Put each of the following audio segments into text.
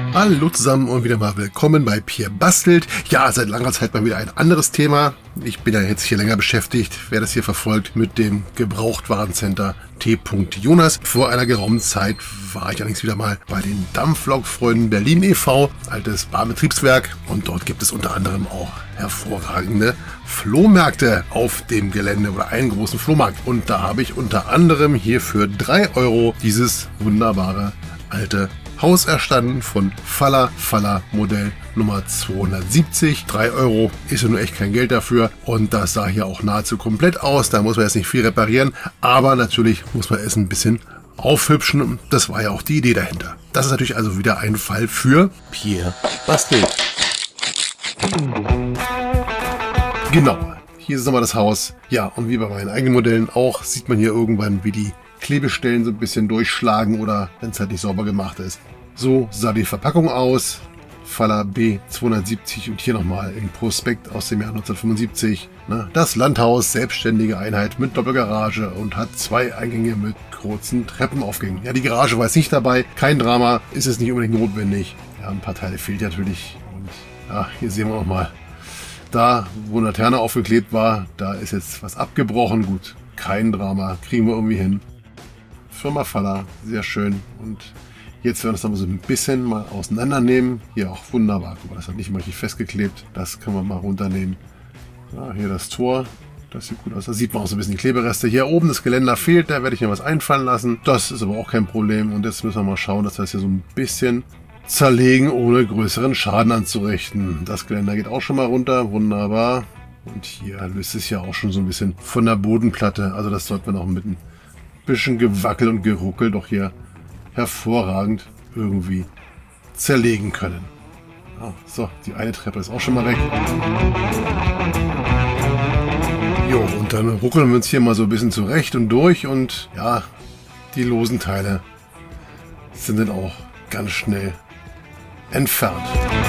Hallo zusammen und wieder mal willkommen bei Pierre Bastelt. Ja, seit langer Zeit mal wieder ein anderes Thema. Ich bin ja jetzt hier länger beschäftigt, wer das hier verfolgt, mit dem Gebrauchtwarencenter T. Jonas. Vor einer geraumen Zeit war ich allerdings wieder mal bei den Dampflokfreunden Berlin e.V., altes Bahnbetriebswerk. Und dort gibt es unter anderem auch hervorragende Flohmärkte auf dem Gelände oder einen großen Flohmarkt. Und da habe ich unter anderem hier für 3 € dieses wunderbare alte Haus erstanden von Faller Modell Nummer 270. 3 € ist ja nur echt kein Geld dafür. Und das sah hier auch nahezu komplett aus. Da muss man jetzt nicht viel reparieren. Aber natürlich muss man es ein bisschen aufhübschen. Das war ja auch die Idee dahinter. Das ist natürlich also wieder ein Fall für Pierre Bastelt. Genau. Hier ist nochmal das Haus. Ja, und wie bei meinen eigenen Modellen auch, sieht man hier irgendwann, wie die Klebestellen so ein bisschen durchschlagen oder wenn es halt nicht sauber gemacht ist. So sah die Verpackung aus. Faller B270 und hier nochmal im Prospekt aus dem Jahr 1975. Das Landhaus, selbstständige Einheit mit Doppelgarage und hat 2 Eingänge mit kurzen Treppenaufgängen. Ja, die Garage war jetzt nicht dabei. Kein Drama, ist es nicht unbedingt notwendig. Ja, ein paar Teile fehlt natürlich. Und ja, hier sehen wir nochmal. Da, wo eine Laterne aufgeklebt war, da ist jetzt was abgebrochen. Gut, kein Drama, kriegen wir irgendwie hin. Firma Faller, sehr schön. Und jetzt werden wir das noch so ein bisschen mal auseinandernehmen. Hier auch wunderbar. Guck mal, das hat nicht mal richtig festgeklebt. Das können wir mal runternehmen. Ja, hier das Tor. Das sieht gut aus. Da sieht man auch so ein bisschen die Klebereste. Hier oben das Geländer fehlt. Da werde ich mir was einfallen lassen. Das ist aber auch kein Problem. Und jetzt müssen wir mal schauen, dass wir das hier so ein bisschen zerlegen, ohne größeren Schaden anzurichten. Das Geländer geht auch schon mal runter. Wunderbar. Und hier löst es ja auch schon so ein bisschen von der Bodenplatte. Also das sollten wir noch mit ein bisschen gewackelt und geruckelt doch hier hervorragend irgendwie zerlegen können. Ah, so, die eine Treppe ist auch schon mal weg. Jo, und dann ruckeln wir uns hier mal so ein bisschen zurecht und durch und ja, die losen Teile sind dann auch ganz schnell entfernt.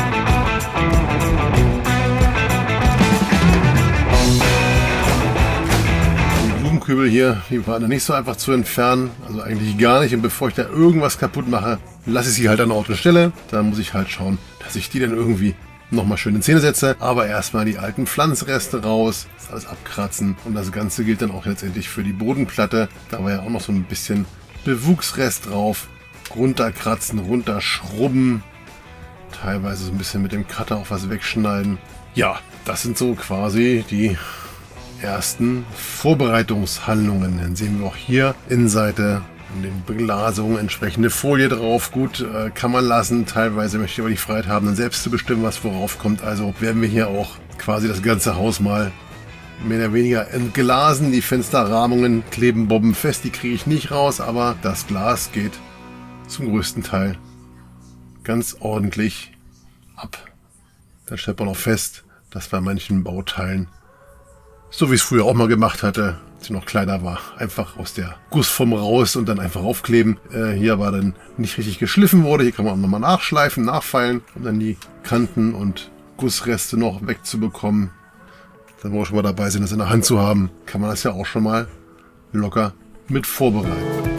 Kübel hier, die waren nicht so einfach zu entfernen, also eigentlich gar nicht. Und bevor ich da irgendwas kaputt mache, lasse ich sie halt an Ort und Stelle. Da muss ich halt schauen, dass ich die dann irgendwie nochmal schön in Szene setze. Aber erstmal die alten Pflanzreste raus, das alles abkratzen. Und das Ganze gilt dann auch letztendlich für die Bodenplatte. Da war ja auch noch so ein bisschen Bewuchsrest drauf. Runterkratzen, runterschrubben. Teilweise so ein bisschen mit dem Cutter auch was wegschneiden. Ja, das sind so quasi die ersten Vorbereitungshandlungen. Dann sehen wir auch hier Innenseite in den Beglasungen entsprechende Folie drauf. Gut, kann man lassen. Teilweise möchte ich aber die Freiheit haben, dann selbst zu bestimmen, was worauf kommt. Also werden wir hier auch quasi das ganze Haus mal mehr oder weniger entglasen. Die Fensterrahmungen kleben bombenfest, die kriege ich nicht raus, aber das Glas geht zum größten Teil ganz ordentlich ab. Dann stellt man auch fest, dass bei manchen Bauteilen, so wie ich es früher auch mal gemacht hatte, als ich noch kleiner war, einfach aus der Gussform raus und dann einfach aufkleben. Hier aber dann nicht richtig geschliffen wurde. Hier kann man auch nochmal nachschleifen, nachfeilen, um dann die Kanten und Gussreste noch wegzubekommen. Dann, wo wir schon mal dabei sind, das in der Hand zu haben, kann man das ja auch schon mal locker mit vorbereiten.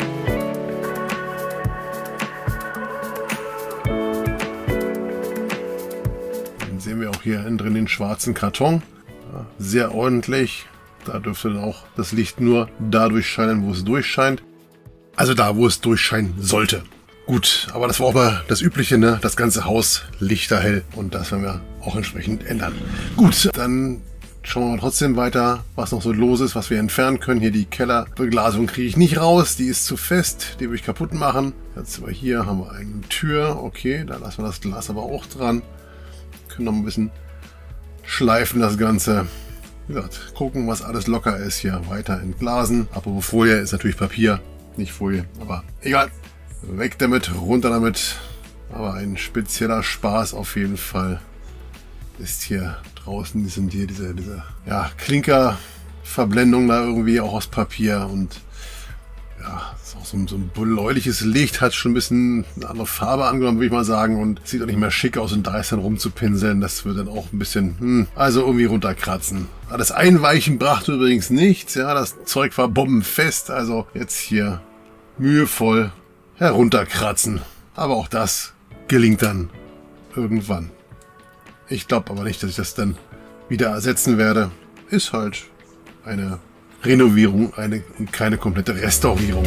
Dann sehen wir auch hier innen drin den schwarzen Karton. Sehr ordentlich. Da dürfte dann auch das Licht nur da durchscheinen, wo es durchscheint. Also da, wo es durchscheinen sollte. Gut, aber das war auch mal das Übliche, ne? Das ganze Haus lichterhell. Und das werden wir auch entsprechend ändern. Gut, dann schauen wir trotzdem weiter, was noch so los ist, was wir entfernen können. Hier die Kellerbeglasung kriege ich nicht raus. Die ist zu fest. Die will ich kaputt machen. Jetzt aber hier haben wir eine Tür. Okay, da lassen wir das Glas aber auch dran. Können noch ein bisschen schleifen das Ganze. Wie gesagt, gucken, was alles locker ist hier. Weiter entglasen. Apropos Folie, ist natürlich Papier, nicht Folie, aber egal. Weg damit, runter damit. Aber ein spezieller Spaß auf jeden Fall ist hier draußen. Sind hier diese ja, Klinkerverblendung da irgendwie auch aus Papier und ja, ist auch so ein bläuliches Licht, hat schon ein bisschen eine andere Farbe angenommen, würde ich mal sagen, und sieht auch nicht mehr schick aus und da ist dann rumzupinseln, das wird dann auch ein bisschen, also irgendwie runterkratzen. Das Einweichen brachte übrigens nichts, ja, das Zeug war bombenfest, also jetzt hier mühevoll herunterkratzen. Aber auch das gelingt dann irgendwann. Ich glaube aber nicht, dass ich das dann wieder ersetzen werde. Ist halt eine Renovierung, keine komplette Restaurierung.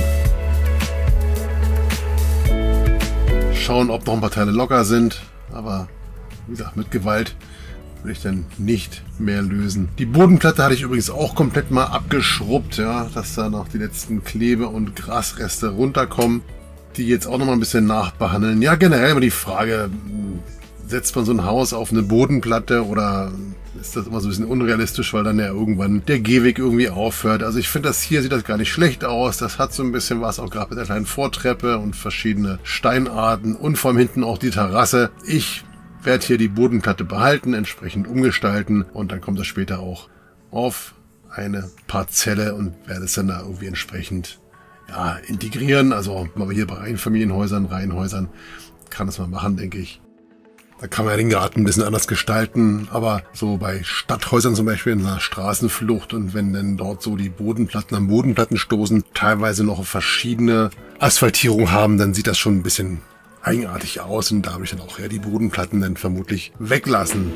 Schauen, ob noch ein paar Teile locker sind, aber wie gesagt, mit Gewalt will ich dann nicht mehr lösen. Die Bodenplatte hatte ich übrigens auch komplett mal abgeschrubbt, ja, dass da noch die letzten Klebe- und Grasreste runterkommen, die jetzt auch noch mal ein bisschen nachbehandeln. Ja, generell immer die Frage, setzt man so ein Haus auf eine Bodenplatte oder ist das immer so ein bisschen unrealistisch, weil dann ja irgendwann der Gehweg irgendwie aufhört. Also ich finde, das hier sieht das gar nicht schlecht aus. Das hat so ein bisschen was, auch gerade mit der kleinen Vortreppe und verschiedene Steinarten und vor allem hinten auch die Terrasse. Ich werde hier die Bodenplatte behalten, entsprechend umgestalten und dann kommt das später auch auf eine Parzelle und werde es dann da irgendwie entsprechend integrieren. Also mal hier bei Einfamilienhäusern, Reihenhäusern kann das mal machen, denke ich. Da kann man ja den Garten ein bisschen anders gestalten, aber so bei Stadthäusern zum Beispiel in einer Straßenflucht und wenn dann dort so die Bodenplatten an Bodenplatten stoßen, teilweise noch verschiedene Asphaltierungen haben, dann sieht das schon ein bisschen eigenartig aus und da habe ich dann auch die Bodenplatten dann vermutlich weglassen.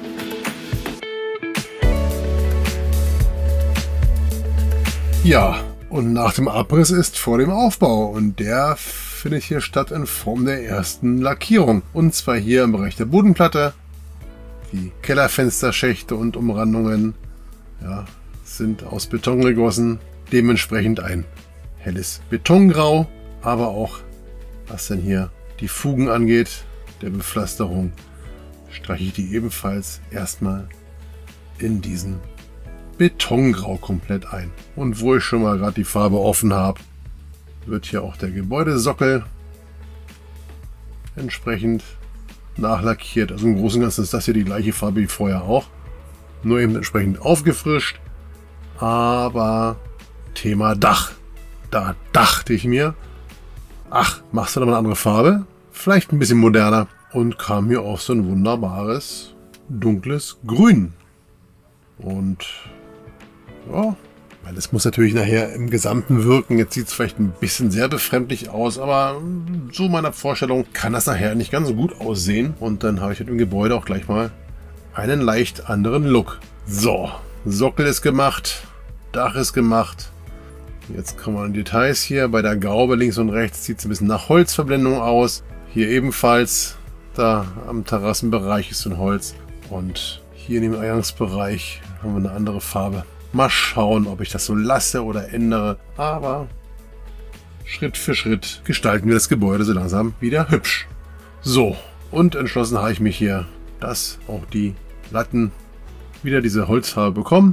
Ja, und nach dem Abriss ist vor dem Aufbau und der findet hier statt in Form der ersten Lackierung. Und zwar hier im Bereich der Bodenplatte. Die Kellerfensterschächte und Umrandungen sind aus Beton gegossen. Dementsprechend ein helles Betongrau, aber auch was denn hier die Fugen angeht, der Bepflasterung, streiche ich die ebenfalls erstmal in diesen Betongrau komplett ein. Und wo ich schon mal gerade die Farbe offen habe, wird hier auch der Gebäudesockel entsprechend nachlackiert. Also im Großen und Ganzen ist das hier die gleiche Farbe wie vorher auch, nur eben entsprechend aufgefrischt. Aber Thema Dach. Da dachte ich mir, ach, machst du da mal eine andere Farbe? Vielleicht ein bisschen moderner. Und kam hier auch so ein wunderbares, dunkles Grün. Und ja, das muss natürlich nachher im Gesamten wirken. Jetzt sieht es vielleicht ein bisschen sehr befremdlich aus, aber so meiner Vorstellung kann das nachher nicht ganz so gut aussehen. Und dann habe ich mit dem Gebäude auch gleich mal einen leicht anderen Look. So, Sockel ist gemacht, Dach ist gemacht. Jetzt kommen wir in Details hier. Bei der Gaube links und rechts sieht es ein bisschen nach Holzverblendung aus. Hier ebenfalls, da am Terrassenbereich ist so ein Holz. Und hier in dem Eingangsbereich haben wir eine andere Farbe. Mal schauen, ob ich das so lasse oder ändere. Aber Schritt für Schritt gestalten wir das Gebäude so langsam wieder hübsch. So, und entschlossen habe ich mich hier, dass auch die Latten wieder diese Holzfarbe bekommen.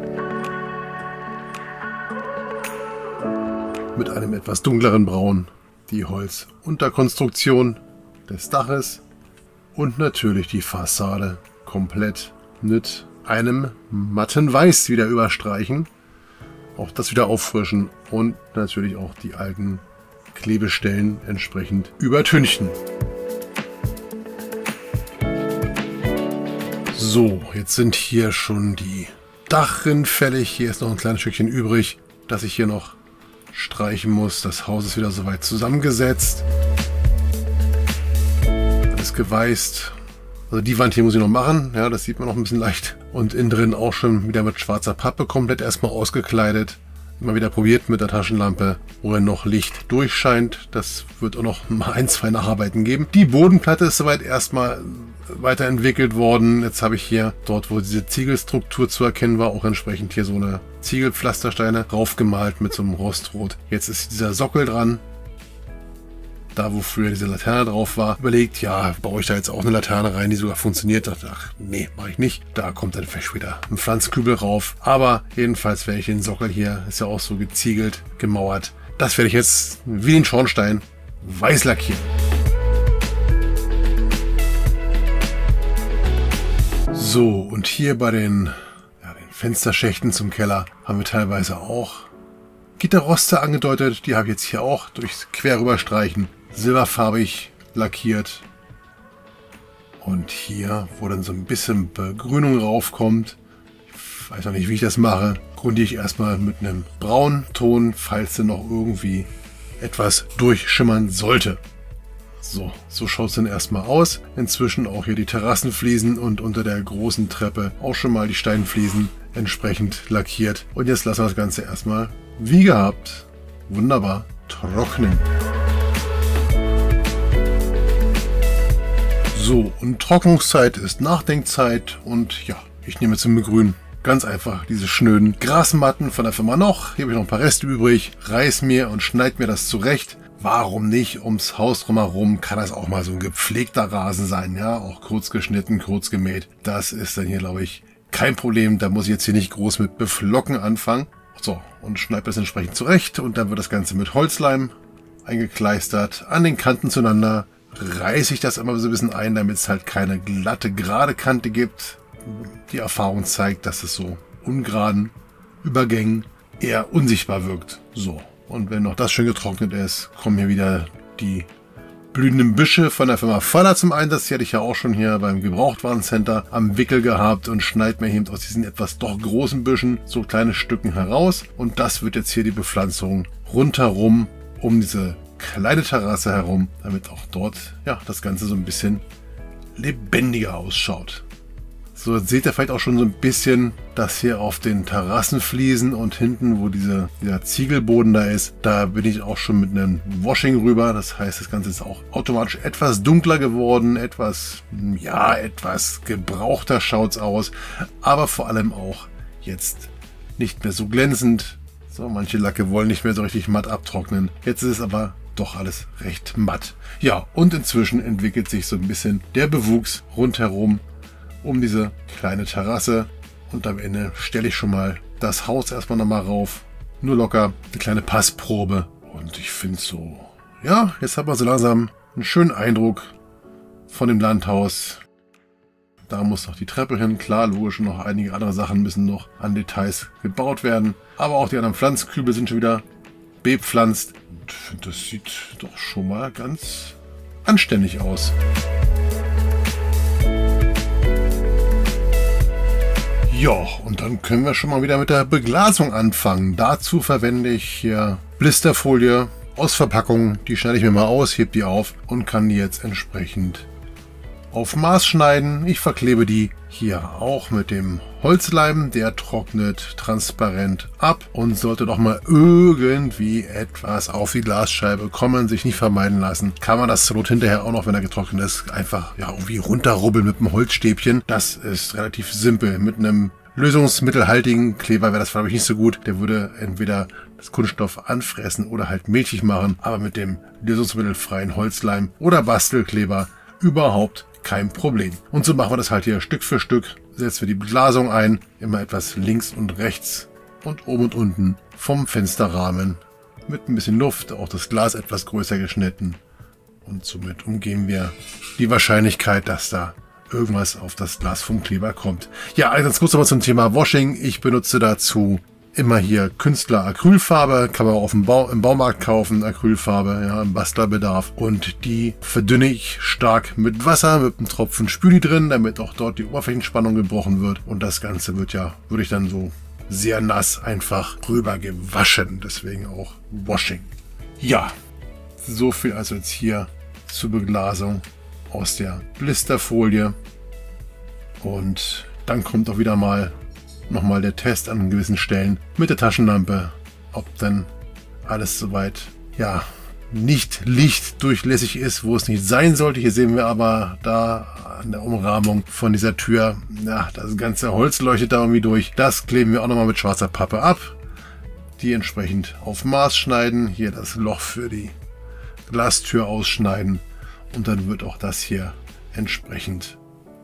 Mit einem etwas dunkleren Braun die Holzunterkonstruktion des Daches und natürlich die Fassade komplett mit einem matten Weiß wieder überstreichen. Auch das wieder auffrischen und natürlich auch die alten Klebestellen entsprechend übertünchen. So, jetzt sind hier schon die Dachrinnen fällig. Hier ist noch ein kleines Stückchen übrig, das ich hier noch streichen muss. Das Haus ist wieder soweit zusammengesetzt. Alles geweißt. Also die Wand hier muss ich noch machen. Ja, das sieht man noch ein bisschen leicht. Und innen drin auch schon wieder mit schwarzer Pappe komplett erstmal ausgekleidet. Immer wieder probiert mit der Taschenlampe, wo er noch Licht durchscheint. Das wird auch noch mal ein, zwei Nacharbeiten geben. Die Bodenplatte ist soweit erstmal weiterentwickelt worden. Jetzt habe ich hier, dort wo diese Ziegelstruktur zu erkennen war, auch entsprechend hier so eine Ziegelpflastersteine raufgemalt mit so einem Rostrot. Jetzt ist dieser Sockel dran. Da, wo früher diese Laterne drauf war, überlegt, ja, baue ich da jetzt auch eine Laterne rein, die sogar funktioniert. Da dachte ich, ach, nee, mache ich nicht. Da kommt dann vielleicht später ein Pflanzkübel rauf. Aber jedenfalls werde ich den Sockel hier, ist ja auch so geziegelt, gemauert. Das werde ich jetzt, wie den Schornstein, weiß lackieren. So, und hier bei den Fensterschächten zum Keller haben wir teilweise auch Gitterroste angedeutet. Die habe ich jetzt hier auch durchs Quer rüberstreichen silberfarbig lackiert. Und hier, wo dann so ein bisschen Begrünung raufkommt, ich weiß noch nicht, wie ich das mache, grundiere ich erstmal mit einem braunen Ton, falls denn noch irgendwie etwas durchschimmern sollte. So schaut es dann erstmal aus. Inzwischen auch hier die Terrassenfliesen und unter der großen Treppe auch schon mal die Steinfliesen entsprechend lackiert. Und jetzt lassen wir das Ganze erstmal wie gehabt wunderbar trocknen. So, und Trocknungszeit ist Nachdenkzeit und ja, ich nehme zum Begrünen ganz einfach diese schnöden Grasmatten von der Firma Noch. Hier habe ich noch ein paar Reste übrig, reiß mir und schneid mir das zurecht. Warum nicht? Ums Haus drumherum kann das auch mal so ein gepflegter Rasen sein, ja, auch kurz geschnitten, kurz gemäht. Das ist dann hier, glaube ich, kein Problem. Da muss ich jetzt hier nicht groß mit Beflocken anfangen. So, und schneide das entsprechend zurecht und dann wird das Ganze mit Holzleim eingekleistert, an den Kanten zueinander. Reiße ich das immer so ein bisschen ein, damit es halt keine glatte, gerade Kante gibt. Die Erfahrung zeigt, dass es so ungeraden Übergängen eher unsichtbar wirkt. So, und wenn noch das schön getrocknet ist, kommen hier wieder die blühenden Büsche von der Firma Faller zum Einsatz. Die hatte ich ja auch schon hier beim Gebrauchtwarencenter am Wickel gehabt und schneide mir eben aus diesen etwas doch großen Büschen so kleine Stücken heraus. Und das wird jetzt hier die Bepflanzung rundherum um diese kleine Terrasse herum, damit auch dort ja das Ganze so ein bisschen lebendiger ausschaut. So, jetzt seht ihr vielleicht auch schon so ein bisschen, dass hier auf den Terrassenfliesen und hinten, wo dieser Ziegelboden da ist, da bin ich auch schon mit einem Washing rüber. Das heißt, das Ganze ist auch automatisch etwas dunkler geworden, etwas gebrauchter schaut's aus, aber vor allem auch jetzt nicht mehr so glänzend. So, manche Lacke wollen nicht mehr so richtig matt abtrocknen. Jetzt ist es aber doch alles recht matt. Ja, und inzwischen entwickelt sich so ein bisschen der Bewuchs rundherum um diese kleine Terrasse und am Ende stelle ich schon mal das Haus erstmal nochmal rauf. Nur locker, eine kleine Passprobe und ich finde so, ja, jetzt hat man so langsam einen schönen Eindruck von dem Landhaus. Da muss noch die Treppe hin, klar, logisch, noch einige andere Sachen müssen noch an Details gebaut werden, aber auch die anderen Pflanzkübel sind schon wieder bepflanzt und ich finde, das sieht doch schon mal ganz anständig aus. Ja, und dann können wir schon mal wieder mit der Beglasung anfangen. Dazu verwende ich hier Blisterfolie aus Verpackung. Die schneide ich mir mal aus, hebe die auf und kann die jetzt entsprechend auf Maß schneiden. Ich verklebe die hier auch mit dem Holzleim. Der trocknet transparent ab und sollte doch mal irgendwie etwas auf die Glasscheibe kommen, sich nicht vermeiden lassen. Kann man das zur Not hinterher auch noch, wenn er getrocknet ist, einfach ja irgendwie runterrubbeln mit einem Holzstäbchen. Das ist relativ simpel. Mit einem lösungsmittelhaltigen Kleber wäre das, glaube ich, nicht so gut. Der würde entweder das Kunststoff anfressen oder halt milchig machen. Aber mit dem lösungsmittelfreien Holzleim oder Bastelkleber überhaupt kein Problem. Und so machen wir das halt hier Stück für Stück. Setzen wir die Beglasung ein, immer etwas links und rechts und oben und unten vom Fensterrahmen mit ein bisschen Luft, auch das Glas etwas größer geschnitten. Und somit umgehen wir die Wahrscheinlichkeit, dass da irgendwas auf das Glas vom Kleber kommt. Ja, ganz kurz nochmal zum Thema Washing. Ich benutze dazu immer hier Künstler Acrylfarbe, kann man auch im Baumarkt kaufen, Acrylfarbe, ja, im Bastlerbedarf. Und die verdünne ich stark mit Wasser, mit einem Tropfen Spüli drin, damit auch dort die Oberflächenspannung gebrochen wird. Und das Ganze würde ich dann so sehr nass einfach rüber gewaschen, deswegen auch Washing. Ja, so viel also jetzt hier zur Beglasung aus der Blisterfolie. Und dann kommt auch wieder nochmal der Test an gewissen Stellen mit der Taschenlampe, ob denn alles soweit ja nicht lichtdurchlässig ist, wo es nicht sein sollte. Hier sehen wir aber da an der Umrahmung von dieser Tür, ja, das ganze Holz leuchtet da irgendwie durch. Das kleben wir auch nochmal mit schwarzer Pappe ab, die entsprechend auf Maß schneiden, hier das Loch für die Glastür ausschneiden und dann wird auch das hier entsprechend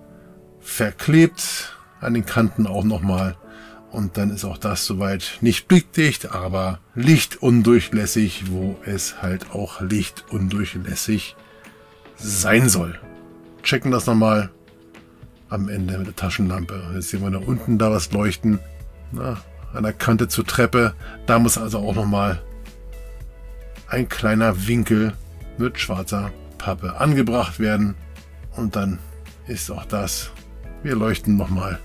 verklebt. An den Kanten auch nochmal. Und dann ist auch das soweit nicht blickdicht, aber lichtundurchlässig, wo es halt auch lichtundurchlässig sein soll. Checken das nochmal am Ende mit der Taschenlampe. Jetzt sehen wir da unten da was leuchten. An der Kante zur Treppe. Da muss also auch nochmal ein kleiner Winkel mit schwarzer Pappe angebracht werden. Und dann ist auch das, wir leuchten nochmal,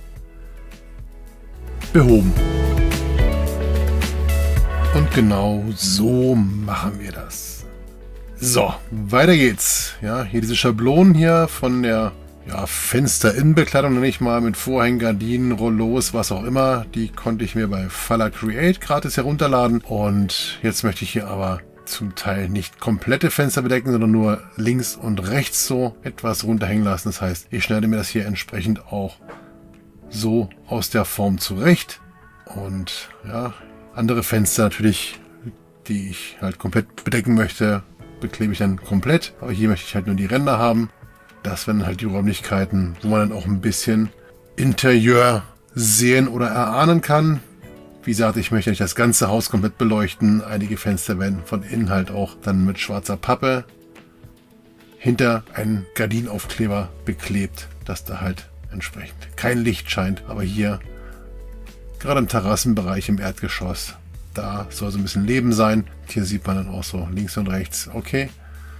behoben. Und genau so machen wir das. So, weiter geht's. Ja, hier diese Schablonen hier von der Fenster-Innenbekleidung, nenne ich mal, mit Vorhängen, Gardinen, Rollos, was auch immer. Die konnte ich mir bei Falla Create gratis herunterladen. Und jetzt möchte ich hier aber zum Teil nicht komplette Fenster bedecken, sondern nur links und rechts so etwas runterhängen lassen. Das heißt, ich schneide mir das hier entsprechend auch so aus der Form zurecht. Und ja, andere Fenster natürlich, die ich halt komplett bedecken möchte, beklebe ich dann komplett. Aber hier möchte ich halt nur die Ränder haben. Das wären halt die Räumlichkeiten, wo man dann auch ein bisschen Interieur sehen oder erahnen kann. Wie gesagt, ich möchte nicht das ganze Haus komplett beleuchten. Einige Fenster werden von innen halt auch dann mit schwarzer Pappe hinter einen Gardinaufkleber beklebt, dass da halt entsprechend kein Licht scheint. Aber hier, gerade im Terrassenbereich im Erdgeschoss, da soll so ein bisschen Leben sein. Hier sieht man dann auch so links und rechts, okay.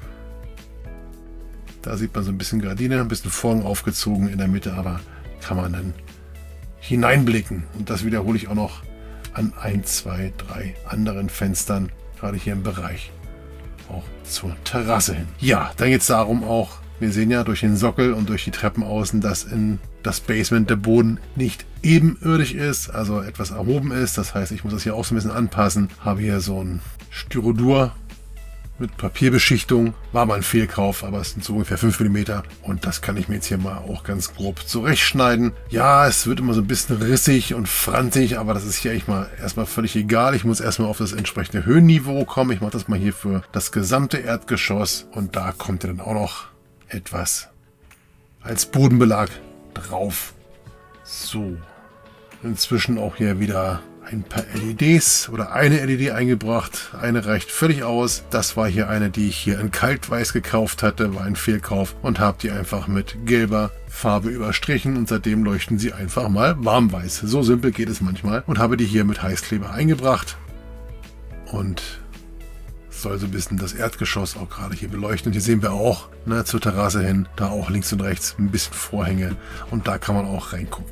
Da sieht man so ein bisschen Gardine, ein bisschen Vorhang aufgezogen in der Mitte, aber kann man dann hineinblicken. Und das wiederhole ich auch noch an 1, 2, 3 anderen Fenstern, gerade hier im Bereich, auch zur Terrasse hin. Ja, dann geht es darum auch, wir sehen ja durch den Sockel und durch die Treppen außen, dass in das Basement der Boden nicht ebenerdig ist, also etwas erhoben ist. Das heißt, ich muss das hier auch so ein bisschen anpassen. Habe hier so ein Styrodur mit Papierbeschichtung. War mal ein Fehlkauf, aber es sind so ungefähr 5 mm. Und das kann ich mir jetzt hier mal auch ganz grob zurechtschneiden. Ja, es wird immer so ein bisschen rissig und franzig, aber das ist hier eigentlich mal erstmal völlig egal. Ich muss erstmal auf das entsprechende Höhenniveau kommen. Ich mache das mal hier für das gesamte Erdgeschoss. Und da kommt ja dann auch noch etwas als Bodenbelag drauf. So. Inzwischen auch hier wieder ein paar LEDs oder eine LED eingebracht. Eine reicht völlig aus. Das war hier eine, die ich hier in Kaltweiß gekauft hatte. War ein Fehlkauf und habe die einfach mit gelber Farbe überstrichen und seitdem leuchten sie einfach mal warmweiß. So simpel geht es manchmal. Und habe die hier mit Heißkleber eingebracht. Und soll so ein bisschen das Erdgeschoss auch gerade hier beleuchten. Und hier sehen wir auch, ne, zur Terrasse hin, da auch links und rechts ein bisschen Vorhänge. Und da kann man auch reingucken.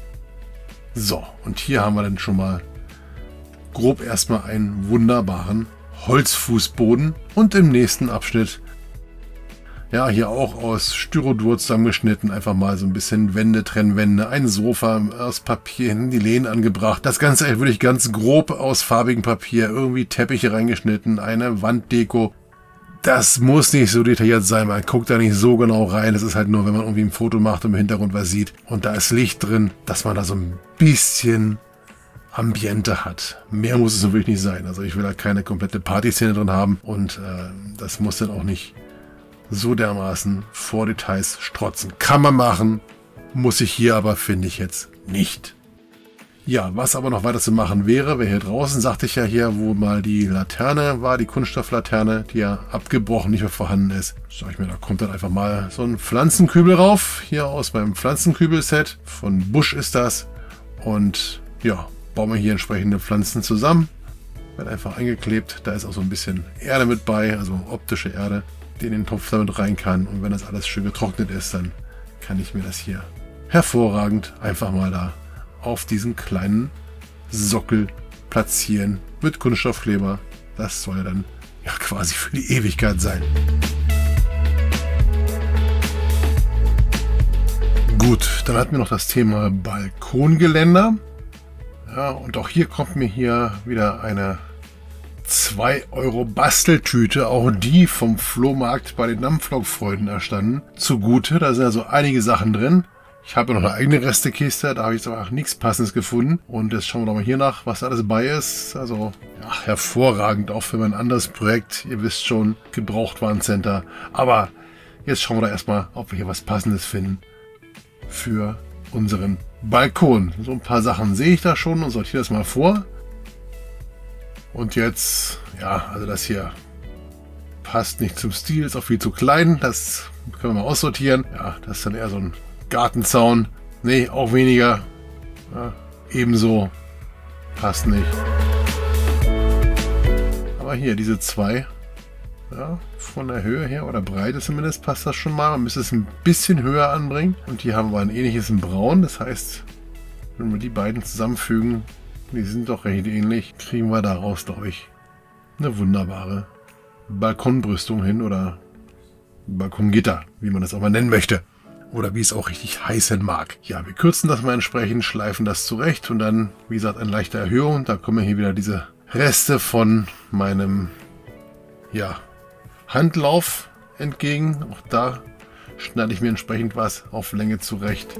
So, und hier haben wir dann schon mal grob erstmal einen wunderbaren Holzfußboden. Und im nächsten Abschnitt, ja, hier auch aus Styrodur zusammengeschnitten, einfach mal so ein bisschen Wände, Trennwände, ein Sofa aus Papier, hinten die Lehnen angebracht. Das Ganze wirklich ganz grob aus farbigem Papier, irgendwie Teppiche reingeschnitten, eine Wanddeko. Das muss nicht so detailliert sein, man guckt da nicht so genau rein. Das ist halt nur, wenn man irgendwie ein Foto macht und im Hintergrund was sieht und da ist Licht drin, dass man da so ein bisschen Ambiente hat. Mehr muss es wirklich nicht sein. Also ich will da keine komplette Partyszene drin haben und das muss dann auch nicht so dermaßen vor Details strotzen. Kann man machen, muss ich hier aber, finde ich jetzt nicht. Ja, was aber noch weiter zu machen wäre hier draußen, sagte ich ja hier, wo mal die Laterne war, die Kunststofflaterne, die ja abgebrochen nicht mehr vorhanden ist. Sag ich mir, da kommt dann einfach mal so ein Pflanzenkübel rauf, hier aus meinem Pflanzenkübel-Set. Von Busch ist das. Und ja, bauen wir hier entsprechende Pflanzen zusammen. Wird einfach eingeklebt. Da ist auch so ein bisschen Erde mit bei, also optische Erde, die in den Topf damit rein kann. Und wenn das alles schön getrocknet ist, dann kann ich mir das hier hervorragend einfach mal da auf diesen kleinen Sockel platzieren mit Kunststoffkleber. Das soll dann ja quasi für die Ewigkeit sein. Gut, dann hatten wir noch das Thema Balkongeländer. Ja, und auch hier kommt mir hier wieder eine 2 € Basteltüte, auch die vom Flohmarkt bei den Dampflokfreunden erstanden, zugute. Da sind also einige Sachen drin. Ich habe noch eine eigene Restekiste, da habe ich jetzt aber auch nichts Passendes gefunden. Und jetzt schauen wir doch mal hier nach, was da alles bei ist. Also, ja, hervorragend, auch für mein anderes Projekt. Ihr wisst schon, Gebrauchtwarencenter. Aber jetzt schauen wir da erstmal, ob wir hier was Passendes finden für unseren Balkon. So ein paar Sachen sehe ich da schon und sortiere das mal vor. Und jetzt, ja, also das hier passt nicht zum Stil, ist auch viel zu klein. Das können wir mal aussortieren. Ja, das ist dann eher so ein Gartenzaun. Nee, auch weniger. Ja, ebenso. Passt nicht. Aber hier, diese zwei. Ja, von der Höhe her oder Breite zumindest passt das schon mal. Man müsste es ein bisschen höher anbringen. Und hier haben wir ein ähnliches in Braun. Das heißt, wenn wir die beiden zusammenfügen, die sind doch recht ähnlich, kriegen wir daraus, glaube ich, eine wunderbare Balkonbrüstung hin oder Balkongitter, wie man das auch mal nennen möchte. Oder wie es auch richtig heißen mag. Ja, wir kürzen das mal entsprechend, schleifen das zurecht und dann, wie gesagt, eine leichte Erhöhung. Da kommen hier wieder diese Reste von meinem, ja, Handlauf entgegen. Auch da schneide ich mir entsprechend was auf Länge zurecht.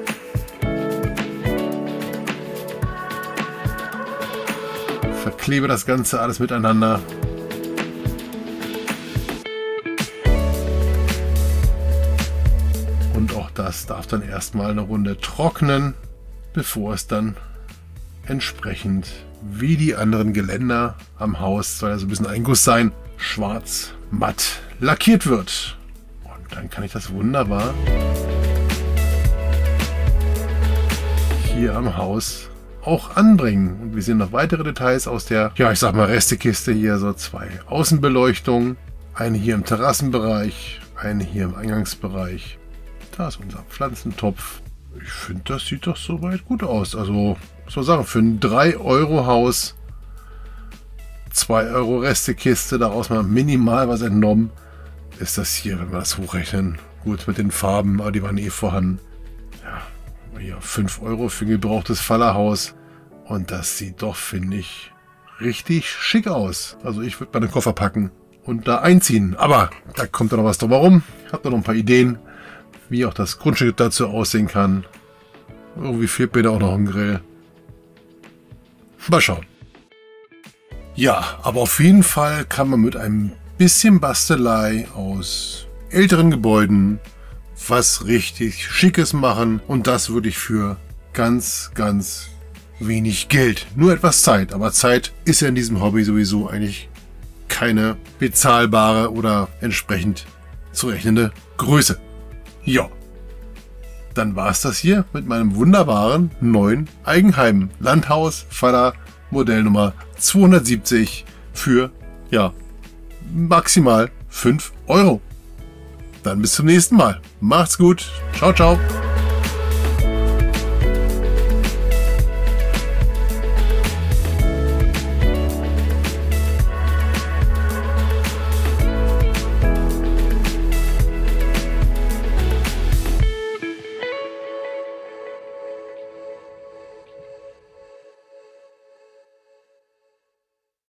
Verklebe das Ganze alles miteinander. Und auch das darf dann erstmal eine Runde trocknen, bevor es dann entsprechend wie die anderen Geländer am Haus, soll ja so ein bisschen ein Guss sein, schwarz matt lackiert wird. Und dann kann ich das wunderbar hier am Haus auch anbringen. Und wir sehen noch weitere Details aus der, ja, ich sag mal Restekiste hier, so 2 Außenbeleuchtungen, eine hier im Terrassenbereich, eine hier im Eingangsbereich. Da ist unser Pflanzentopf. Ich finde, das sieht doch soweit gut aus. Also, muss man sagen, für ein 3-Euro-Haus, 2 Euro Restekiste, daraus mal minimal was entnommen, ist das hier, wenn wir das hochrechnen, gut mit den Farben, aber die waren eh vorhanden. Ja, hier 5 Euro für ein gebrauchtes Fallerhaus. Und das sieht doch, finde ich, richtig schick aus. Also ich würde meine Koffer packen und da einziehen. Aber da kommt ja noch was drumherum. Ich habe noch ein paar Ideen, wie auch das Grundstück dazu aussehen kann. Irgendwie fehlt mir da auch noch ein Grill. Mal schauen. Ja, aber auf jeden Fall kann man mit einem bisschen Bastelei aus älteren Gebäuden was richtig Schickes machen. Und das würde ich für ganz, ganz wenig Geld. Nur etwas Zeit. Aber Zeit ist ja in diesem Hobby sowieso eigentlich keine bezahlbare oder entsprechend zu rechnende Größe. Ja, dann war es das hier mit meinem wunderbaren neuen Eigenheim Landhaus Faller Modellnummer 270 für, ja, maximal 5 Euro. Dann bis zum nächsten Mal. Macht's gut. Ciao, ciao.